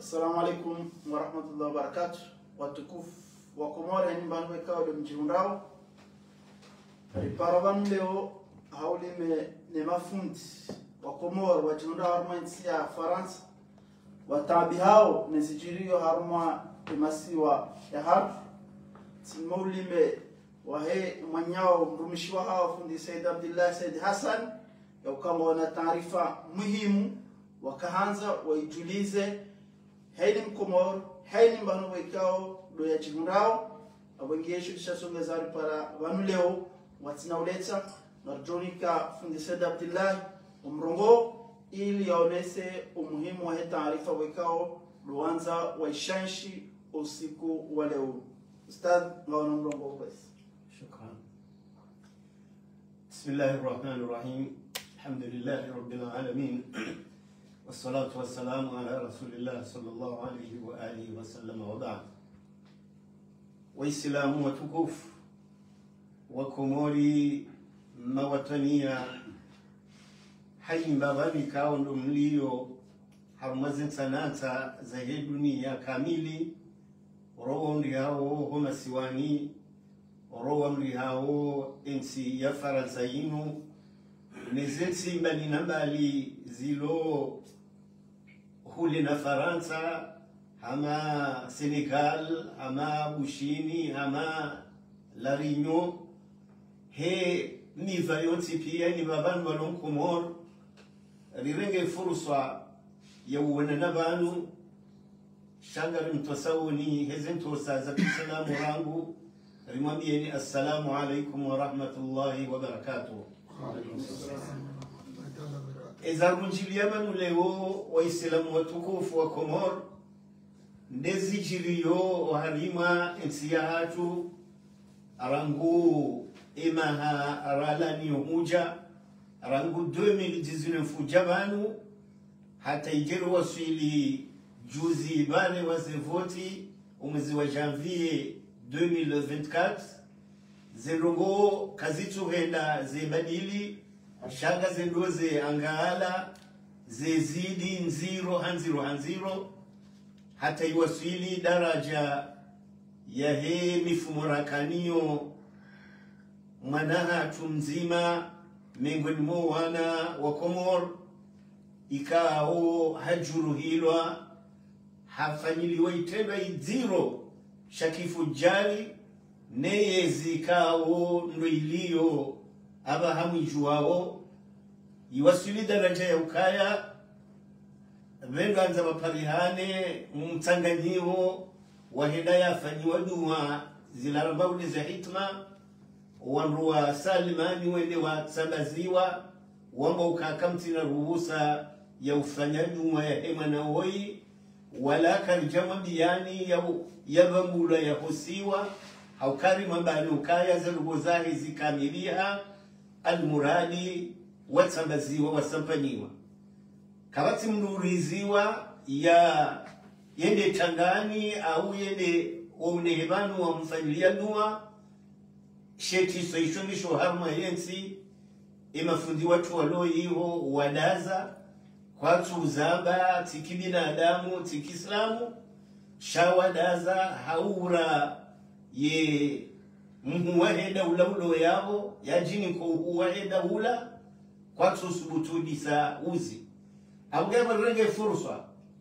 Assalamu alaikum wa rahmatullahi wa barakatuh. Watukufu wa Komoro ni banwe kao de mjirundao. Riparaban leo haulime ne mafundi wa Komoro wa jirundao harma nchi ya Faransa. Watabi hao nesijirio harma imasiwa ya harf. Simaulime wahe manyao mrumishiwa hao fundi Said Abdullah Said Hassan. Ya kama wana taarifa muhimu wakaanza waijulize haini Mkomoro haini mbanu wekao do ya jirundao awengesho tishasonga zari para wanu leo watinauleta narjonika fundi Said Abdullah umrongo ili yaonese umuhimu wa taarifa wekao luanza waishanshi usiku wa leo. Ustadh ngaona mrongo kwesi. Shukran. Bismillahirrahmanirrahim. Alhamdulillahi rabbil alamin. Wassalatu wassalamu ala rasulillah sallallahu alayhi wa alihi wa sallam wa ba'd. Waislamu watukufu wa Komori mawatania haimba bani kaondo mlio harumazin sanata za hii dunia kamili roho mli hao homa siwani roho mli hao ensi ya Faransa yinu nezensi mbali na mbali zilo huli na Faransa hama Senegal hama Bushini hama La Réunion he niva yonsi pia ni babanu walon Komoro rirenge fursa ya uwana nabanu shangari mtosawuni hezen tosa za salamu rangu rimwambieni assalamu alaikum wa rahmatullahi wa barakatuh. Ezarunjiliyamanu leo waislamu watukufu wa Komoro ndezijiriyo harima ensiya hatu arangu imaha aralani umuja arangu 2019 fujabanu hata ijeru wasili juzi bane wazevoti umwezi wa janvier 2024 zenrongo kazitu henda zebadili shanga zendoze angaala zezidi nziro hanziro hata iwasili daraja ya he mifumo rakanio mwanaha tumzima mengoni mo wana wa Komoro ikao hajuru hilwa hafanyiliwa itendwa idziro shakifu jali neye zikao ndo ilio aba hamwijuwao iwasili daraja ya ukaya venganza waparihane mtanganyiwo wahenda yafanyiwa dua zilarambaude za hitma wanruwa salimani wende watsambaziwa wamba ukakamtina ruhusa ya ufanya dua ya hema na hoi wala karijama biyani ya vambula ya hosiwa haukari mambani ukaya zalugo zahi zikamiliha almuradi watsambaziwa wasampaniwa kabati mnuriziwa ya yende tangani au yende waunehebanu wa mfanyilia dua sheti soishonisho harma yensi imafundi watu walo hiho wadaza kwatu uzamba tiki binadamu tiki islamu shawadaza haura ye mhuwaheda ulaulo yao yajini kwa uhuwaheda ula kwatu subutudisa uzi abgeba renge fursa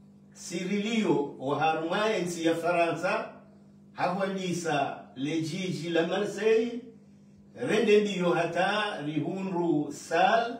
sirilio oharma ensi ya Faransa hawalisa lejiji la Marseille rende ndiyo hata rihunru sal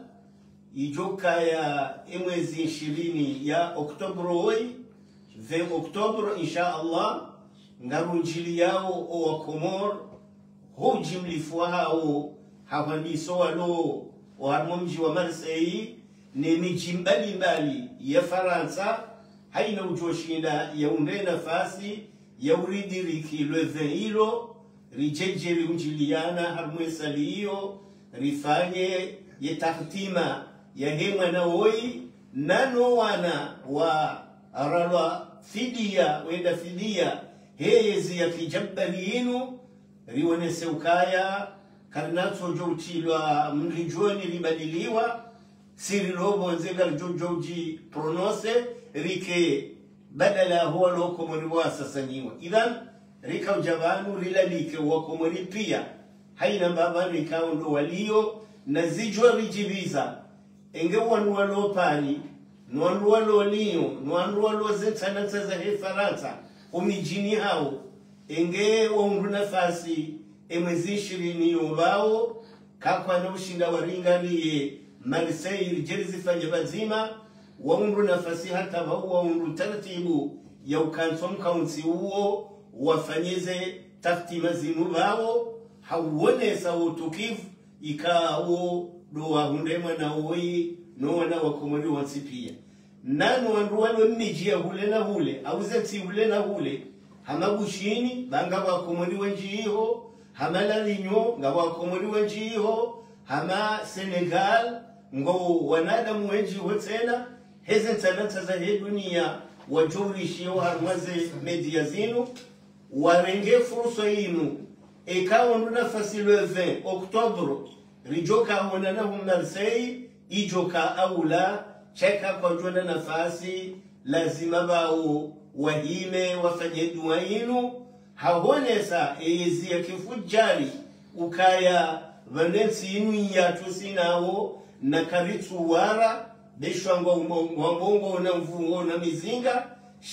ijoka ya mwezi 20 ya Oktobro 20 Oktobro insha Allah ngarunjili yao wa Komoro hoji mlifuwa hao hawaniso walo warmomji wa Marseille ni miji mbali ya Faransa haina ujoshinda ya unde nafasi ya uridiriki lweve hilo rijejeri unjiliana harmwesali hiyo rifanye ye tahtima ya hema na woi nano wana wa aralwa fidia wenda fidia hezi ya kijabali inu riwonese ukaya karnato joutilwa mrijoni ribadiliwa siri robo nzega jojoji prononce rike badala huwa lo komori wa sasaniwa idhan rika ujabanu rilalike wa komori pia haina baba rika ndo walio na zijwa rijibiza enge wanwa lo pani nwanwa lo liyo nwanwa lo zentanata za he Faransa umijini hao enge waundu nafasi emwezi 20 yobao kakwa na ushinda waringaniye Marseille rijerizi fanya bazima waundu nafasi hata waundu taratibu ya ukansom county huo wafanyeze taftima zinu bao hauone sawo tukifu ikao do wahundema na oi no wana wakomori wansipia nanu wanruwalo mnijia hule na hule auzeti hule na hule hamabushini banga wakomori wenjiho hamala rinyo nga wakomori wenjiho hama Senegal ngo wanadamu wenjiho tena heze talanta za he dunia wajurishio harmaze media zinu warenge fursa inu ekawa nafasi le 20 Oktobre rijoka wanana Marseille ijoka aula cheka kwa jona nafasi lazima bao wahime wafanye dua inu hahonesa ezi ya kifujari ukaya vanensi inu ya tusinawo na karitu wara beshwangwa mbongo na mvungo na mizinga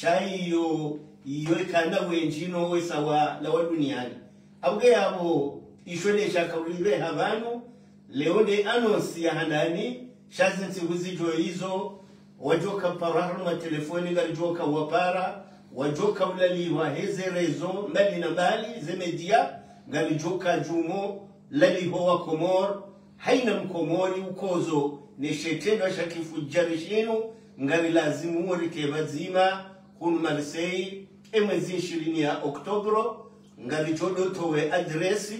shaiyo iyo ikanda wenjino wesawa la wa duniani abuge yabo ishwele shakaulire habanu leonde anonsi ya handani shazinti huzijo hizo wajoka paraharu ma telefoni galijoka wapara wajoka ulaliwa heze rezo mbali na mbali zemedia galijoka jumo laliho wa Komor haina mkomori ukozo ni shetendo shakifu jarishinu ngari lazimu warike bazima kun Marseille emwezi 20 ya Oktobro ngari jodo towe adresi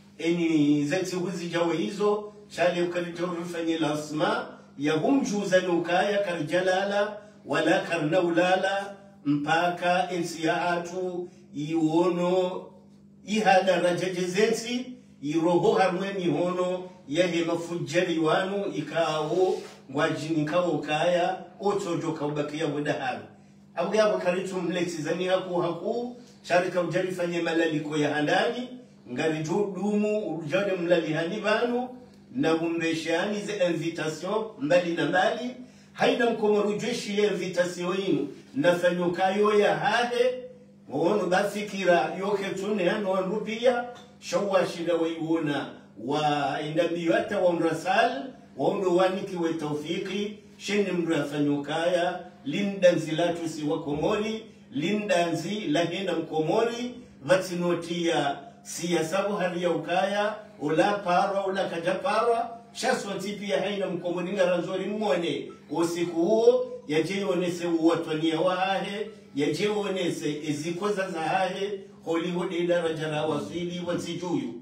eni zeti huzi jawe hizo shale ukalitoru fanye lasma ya humjuza nukaya karjalala wala karnaulala mpaka ensi ya atu iwono ihada rajajezeti iroho harmwe mihono yahe mafujari wanu ikao ngwajini kao kaya otojo kaubakia wadaharu abu yabo karitu mlexi zani haku sharika ujari fanye malaliko ya handani ngari dumu ujade mlali hanibanu na bumbeshani ze invitation mbali na mbali haina mkomoru jeshi ya invitation inu na fanyokayo ya hahe wono bafikira yoke tune hano rupia shawa shida waiona wa indabiyata wa mrasal waondo waniki we taufiki sheni mrafanyokaya lindanzi latu si wa Komori lindanzi lahena mkomori vatinotia siyasabu hali ya ukaya ula parwa ula kajapara shaswa tipia haina mkomori ngaranzori mwone usiku huo yaje onese uwatwania wahe yaje onese ezikoza za hahe Hollywood idara jara wasili wansijuyu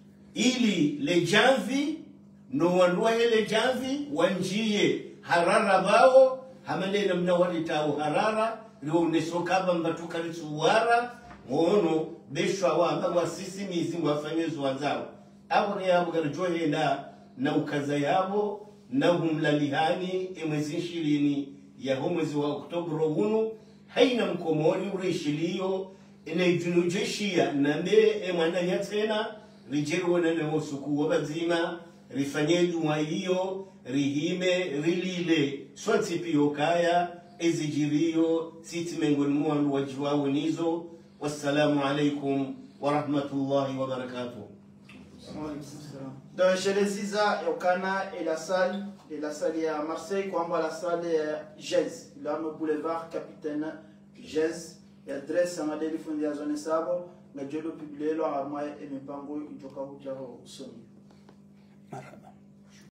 ili lejanvi no wanwa hele janvi wanjie harara bao hamanena mnawali tao harara leo nesokaba mbatukali suwara ngono beshwa wa sisi mizingu wafanyezo wanzao abo yabo garjohe na ukaza yabo na humlalihani emwezi 20 ya mwezi wa Oktobro hunu haina mkomori urishilio ene junujeshia nambe emwana nyatena rijeru wana wosuku wabazima rifanye dua hiyo rihime rilile swati pio kaya ezijirio siti mengoni mwandu wajiwawo nizo. Wassalamu alaikum wa rahmatullahi wa barakatuh. Donc chez les Isa, Yokana et la salle à Marseille, comme la salle Jez, l'arme boulevard Capitaine Jez, et adresse à Madeleine Fondia Zone Sabo, mais Dieu le publie, l'arme et mes pangouilles, Jokaou Jaro Soni.